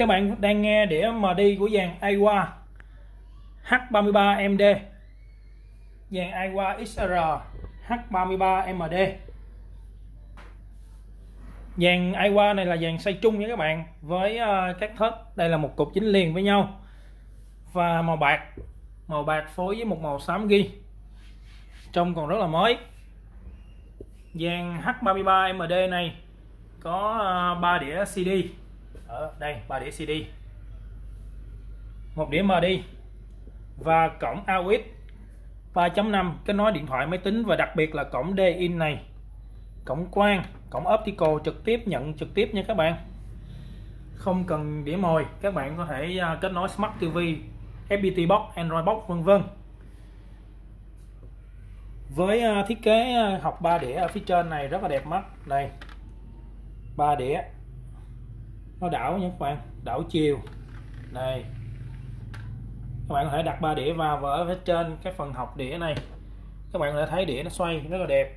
Các bạn đang nghe đĩa MD của dàn Aiwa H33MD, dàn Aiwa XR H33MD. Dàn Aiwa này là dàn xoay chung nha các bạn, với các thớt. Đây là một cục dính liền với nhau và màu bạc phối với một màu xám ghi, trông còn rất là mới. Dàn H33MD này có 3 đĩa CD. Ở đây 3 đĩa CD, một đĩa MD và cổng AUX 3.5 kết nối điện thoại máy tính, và đặc biệt là cổng D-in này, cổng quang, cổng optical trực tiếp, nhận trực tiếp nha các bạn, không cần đĩa mồi. Các bạn có thể kết nối Smart TV, FPT Box, Android Box vân vân. Với thiết kế học 3 đĩa ở phía trên này rất là đẹp mắt. Đây 3 đĩa nó đảo nha các bạn, đảo chiều. Đây các bạn có thể đặt 3 đĩa vào, và ở phía trên cái phần học đĩa này các bạn có thể thấy đĩa nó xoay rất là đẹp.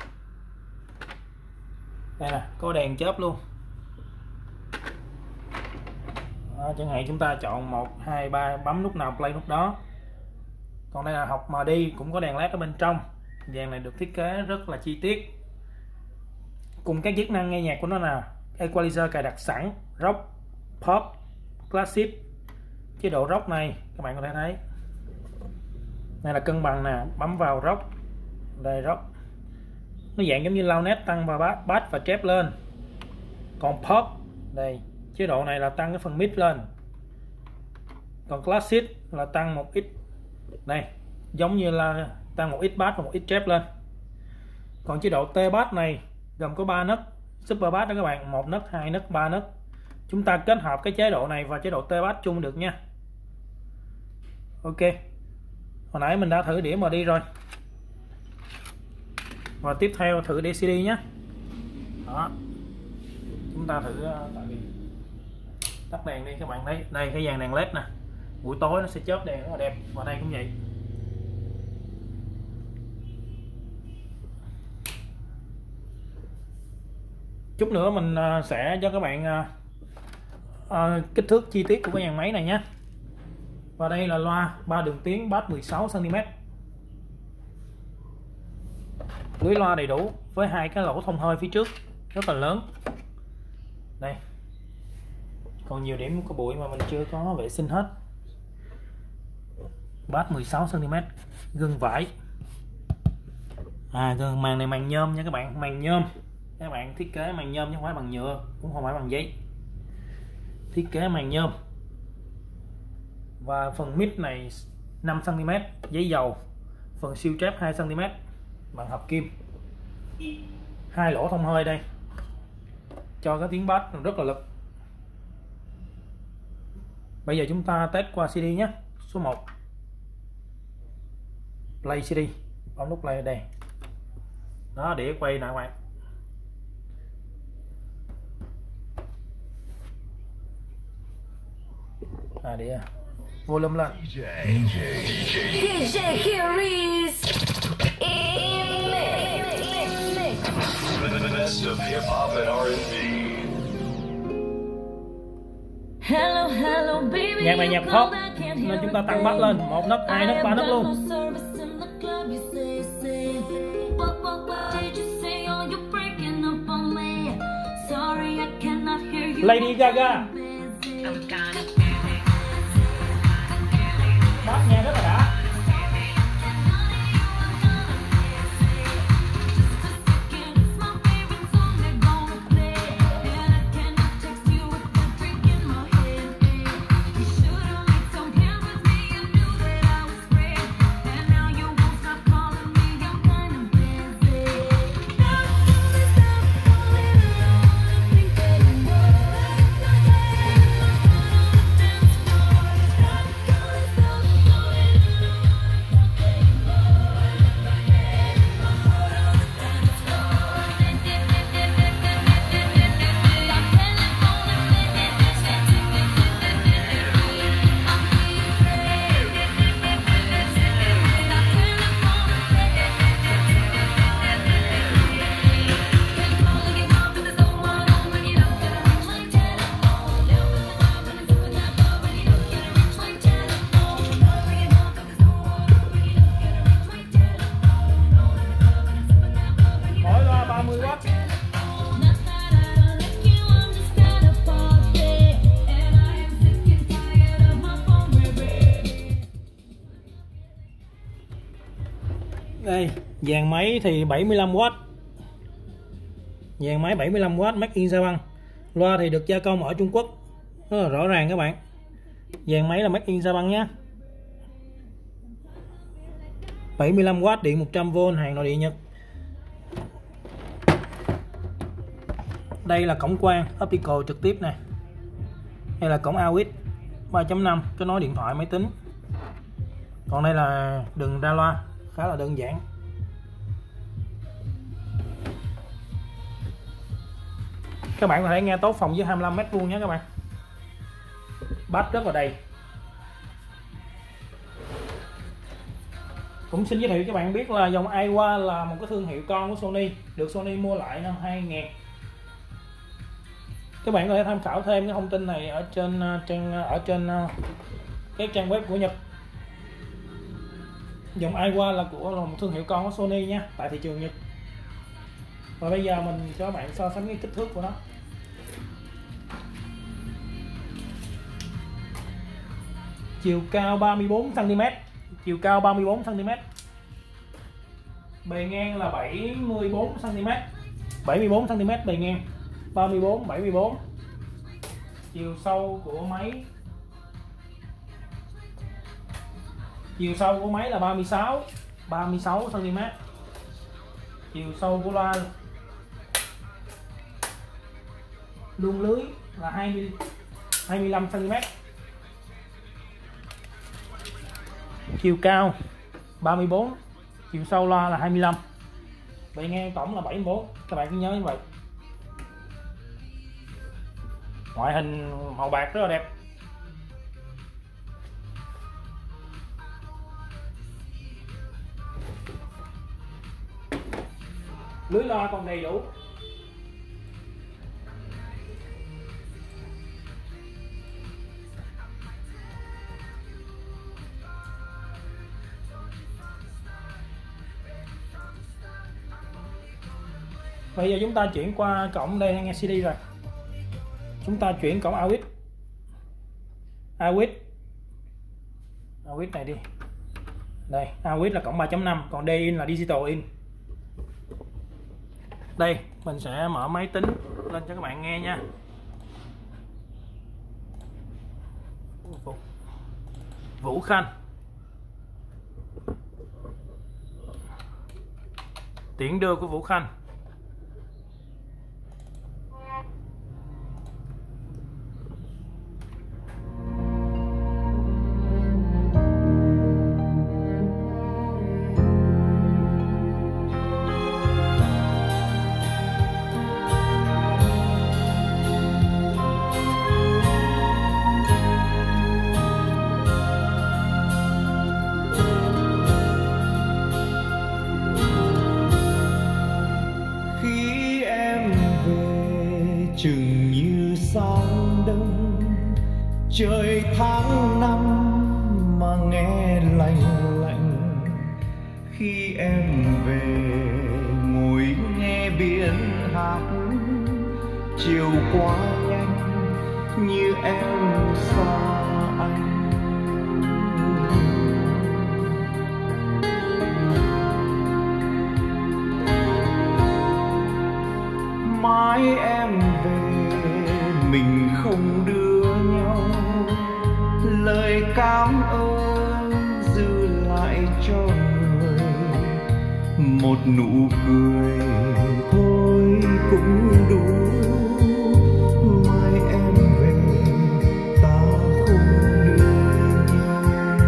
Đây nè, có đèn chớp luôn. Đó, chẳng hạn chúng ta chọn 1, 2, 3 bấm nút nào play nút đó. Còn đây là học MD, cũng có đèn led ở bên trong. Dàn này được thiết kế rất là chi tiết, cùng các chức năng nghe nhạc của nó là equalizer cài đặt sẵn, rock, pop, classic. Chế độ rock này các bạn có thể thấy, này là cân bằng nè, bấm vào rock, đây rock, nó dạng giống như loudness, tăng và bass và chép lên. Còn pop, đây chế độ này là tăng cái phần mid lên. Còn classic là tăng một ít, đây giống như là tăng một ít bass và một ít chép lên. Còn chế độ T-bass này gồm có 3 nấc super bass đó các bạn, 1 nấc, 2 nấc, 3 nấc. Chúng ta kết hợp cái chế độ này và chế độ T-bass chung được nha. Ok, hồi nãy mình đã thử đĩa MD rồi, và tiếp theo thử đĩa CD nhé. Đó, chúng ta thử. Tại vì tắt đèn đi, các bạn thấy đây cái dàn đèn led nè, buổi tối nó sẽ chớp đèn rất là đẹp, và đây cũng vậy. Chút nữa mình sẽ cho các bạn kích thước chi tiết của cái dàn máy này nhé. Và đây là loa 3 đường tiếng bass 16 cm, lưới loa đầy đủ với 2 cái lỗ thông hơi phía trước rất là lớn. Đây còn nhiều điểm có bụi mà mình chưa có vệ sinh hết. Bass 16 cm, gân vải. Màn này màn nhôm nha các bạn, màn nhôm. Các bạn thiết kế màn nhôm chứ không phải bằng nhựa, cũng không phải bằng giấy. Thiết kế màn nhôm. Và phần mic này 5 cm giấy dầu, phần siêu trép 2 cm bằng hợp kim. 2 lỗ thông hơi đây cho cái tiếng bass rất là lực. Bây giờ chúng ta test qua CD nhé. Số 1 play CD, bấm nút play ở đây. Đó, đĩa quay nè các bạn. Đĩa volume lên. DJ Harris in mix. The best of hip hop and R&B. Hello hello baby. Nhạc này nhạc pop nên chúng ta tăng bass lên, 1 nấc, 2 nấc, 3 nấc luôn. Lady Gaga. Bass nghe rất là đã. Dàn máy thì 75W. Dàn máy 75W Made in Japan. Loa thì được gia công ở Trung Quốc. Rất là rõ ràng các bạn. Dàn máy là Made in Japan nhé. 75W điện 100V hàng nội địa Nhật. Đây là cổng quang optical trực tiếp nè. Đây là cổng AUX 3.5 kết nối điện thoại máy tính. Còn đây là đường ra loa, khá là đơn giản. Các bạn có thể nghe tốt phòng dưới 25m² nhé các bạn. Bass rất là đầy. Cũng xin giới thiệu cho các bạn biết là dòng Aiwa là một cái thương hiệu con của Sony, được Sony mua lại năm 2000. Các bạn có thể tham khảo thêm cái thông tin này ở trên cái trang web của Nhật. Dòng Aiwa là một thương hiệu con của Sony nha, tại thị trường Nhật. Và bây giờ mình cho các bạn so sánh cái kích thước của nó. Chiều cao 34cm, chiều cao 34cm. Bề ngang là 74cm. 74cm bề ngang. 74. Chiều sâu của máy. Chiều sâu của máy là 36cm. Chiều sâu của loa luông lưới là 25cm. Chiều cao 34, chiều sâu loa là 25. Bề ngang tổng là 74. Các bạn cứ nhớ như vậy. Ngoại hình màu bạc rất là đẹp. Lưới loa còn đầy đủ. Bây giờ chúng ta chuyển qua cổng, đây nghe CD rồi. Chúng ta chuyển cổng AUX. AUX này đi. Đây, AUX là cổng 3.5, còn D-in là digital in. Đây, mình sẽ mở máy tính lên cho các bạn nghe nha. Vũ Khanh. Tiễn đưa của Vũ Khanh. Chừng như sáng đông trời tháng năm mà nghe lạnh lạnh, khi em về ngồi nghe biển hát chiều quá nhanh như em xa anh. Mãi em về mình không đưa nhau lời cảm ơn dư lại cho người, một nụ cười thôi cũng đủ. Mai em về ta không đưa nhau.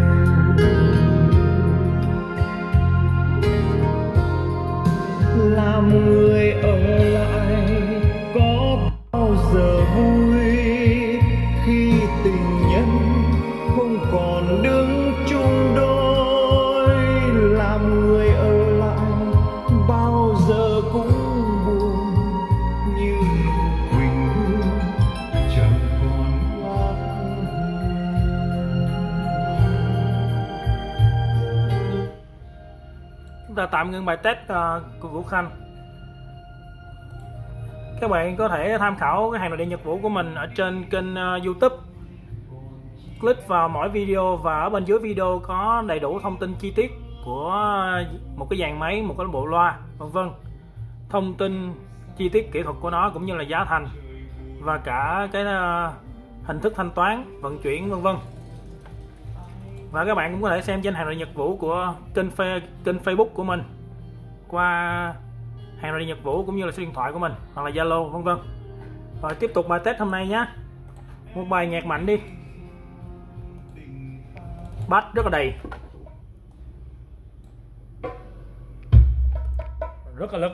Làm người ở lại có bao giờ vui khi tình nhân không còn đứng chung đôi. Làm người ở lại bao giờ cũng buồn như quỳnh hương chẳng còn ngát. Chúng ta tạm ngưng bài test của Vũ Khanh. Các bạn có thể tham khảo cái hàng nội địa Nhật Vũ của mình ở trên kênh YouTube. Click vào mỗi video và ở bên dưới video có đầy đủ thông tin chi tiết của một cái dàn máy, một cái bộ loa, vân vân. Thông tin chi tiết kỹ thuật của nó cũng như là giá thành và cả cái hình thức thanh toán, vận chuyển, vân vân. Và các bạn cũng có thể xem trên Hàng Rời Nhật Vũ của kênh Facebook của mình qua Hàng Rời Nhật Vũ cũng như là số điện thoại của mình hoặc là Zalo, vân vân. Rồi tiếp tục bài test hôm nay nhé. Một bài nhạc mạnh đi. Bass rất là đầy, rất là lực,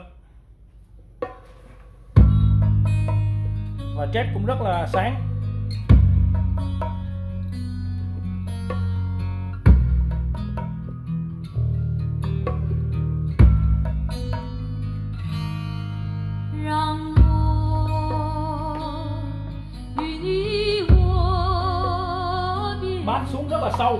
và chép cũng rất là sáng. Bass xuống rất là sâu.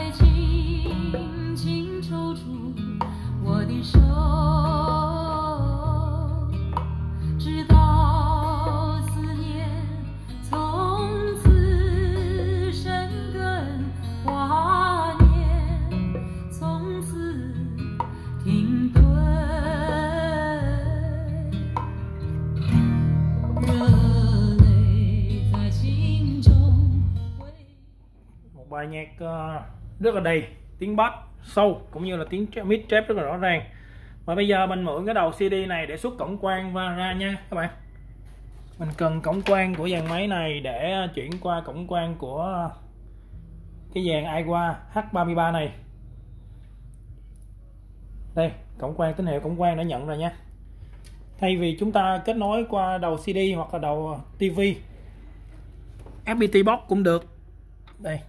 Bài nhạc rất là đầy, tiếng bass sâu cũng như là tiếng mid trap rất là rõ ràng. Và bây giờ mình mượn cái đầu CD này để xuất cổng quang và ra nha các bạn. Mình cần cổng quang của dàn máy này để chuyển qua cổng quang của cái dàn Aiwa H33 này. Đây, cổng quang, tín hiệu cổng quang đã nhận rồi nha. Thay vì chúng ta kết nối qua đầu CD hoặc là đầu TV, FPT box cũng được. Đây.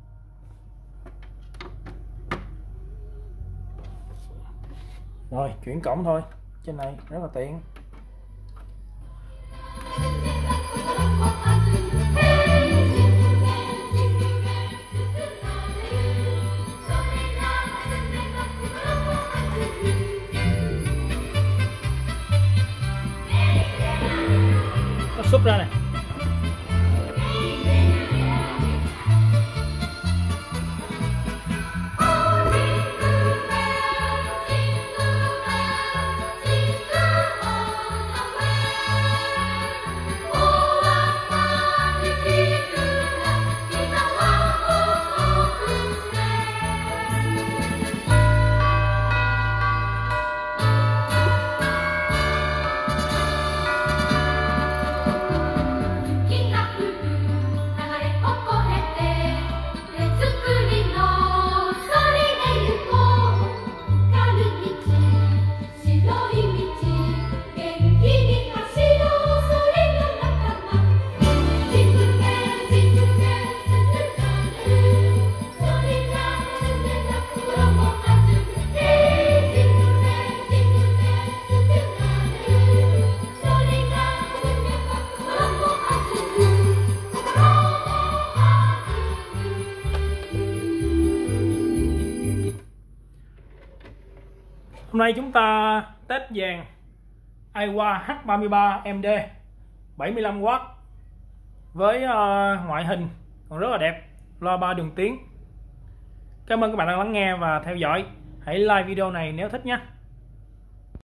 Rồi, chuyển cổng thôi. Trên này rất là tiện. Nó xúc ra này. Hôm nay chúng ta test dàn Aiwa H33 MD 75W với ngoại hình còn rất là đẹp, loa 3 đường tiếng. Cảm ơn các bạn đã lắng nghe và theo dõi. Hãy like video này nếu thích nhé.